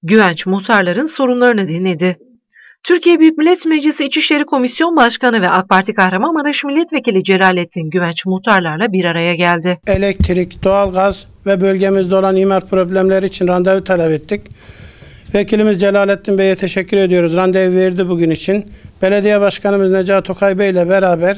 Güvenç muhtarların sorunlarını dinledi. Türkiye Büyük Millet Meclisi İçişleri Komisyon Başkanı ve AK Parti Kahramanmaraş Milletvekili Celalettin Güvenç muhtarlarla bir araya geldi. Elektrik, doğalgaz ve bölgemizde olan imar problemleri için randevu talep ettik. Vekilimiz Celalettin Bey'e teşekkür ediyoruz. Randevu verdi bugün için. Belediye Başkanımız Necati Okay Bey ile beraber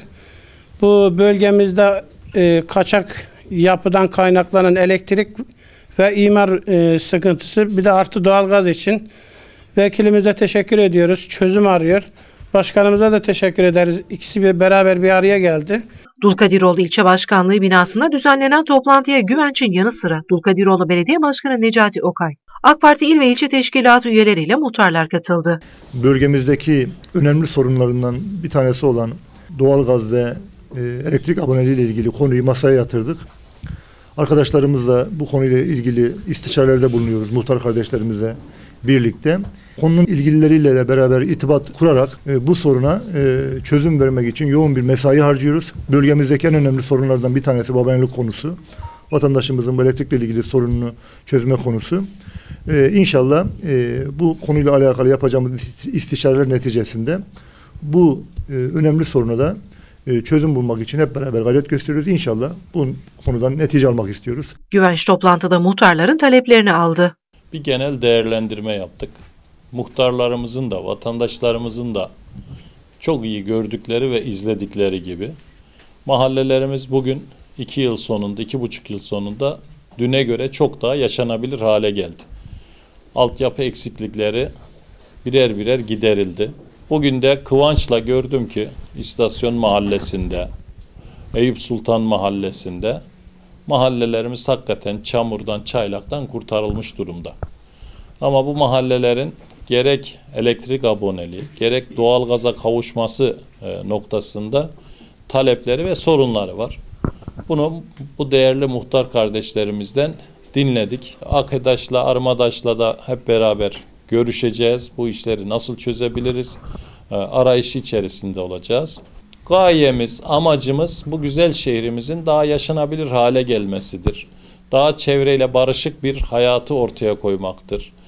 bu bölgemizde kaçak yapıdan kaynaklanan elektrik ve imar sıkıntısı, bir de artı doğalgaz için vekilimize teşekkür ediyoruz. Çözüm arıyor. Başkanımıza da teşekkür ederiz. İkisi beraber bir araya geldi. Dulkadiroğlu İlçe Başkanlığı binasında düzenlenen toplantıya Güvenç'in yanı sıra Dulkadiroğlu Belediye Başkanı Necati Okay, AK Parti il ve ilçe teşkilatı üyeleriyle muhtarlar katıldı. Bölgemizdeki önemli sorunlarından bir tanesi olan doğalgaz ve elektrik aboneliği ile ilgili konuyu masaya yatırdık. Arkadaşlarımızla bu konuyla ilgili istişarelerde bulunuyoruz, muhtar kardeşlerimizle birlikte. Konunun ilgilileriyle de beraber irtibat kurarak bu soruna çözüm vermek için yoğun bir mesai harcıyoruz. Bölgemizdeki en önemli sorunlardan bir tanesi babaannelik konusu. Vatandaşımızın bu elektrikle ilgili sorununu çözme konusu. İnşallah bu konuyla alakalı yapacağımız istişareler neticesinde bu önemli soruna da çözüm bulmak için hep beraber gayret gösteriyoruz. İnşallah bu konudan netice almak istiyoruz. Güvenç toplantıda muhtarların taleplerini aldı. Bir genel değerlendirme yaptık. Muhtarlarımızın da vatandaşlarımızın da çok iyi gördükleri ve izledikleri gibi mahallelerimiz bugün 2 yıl sonunda, 2,5 yıl sonunda düne göre çok daha yaşanabilir hale geldi. Altyapı eksiklikleri birer birer giderildi. Bugün de kıvançla gördüm ki İstasyon Mahallesi'nde, Eyüp Sultan Mahallesi'nde mahallelerimiz hakikaten çamurdan, çaylaktan kurtarılmış durumda. Ama bu mahallelerin gerek elektrik aboneliği, gerek doğalgaza kavuşması noktasında talepleri ve sorunları var. Bunu bu değerli muhtar kardeşlerimizden dinledik. Akdaş'la, Armadaş'la da hep beraber görüşeceğiz. Bu işleri nasıl çözebiliriz? Arayışı içerisinde olacağız. Gayemiz, amacımız bu güzel şehrimizin daha yaşanabilir hale gelmesidir. Daha çevreyle barışık bir hayatı ortaya koymaktır.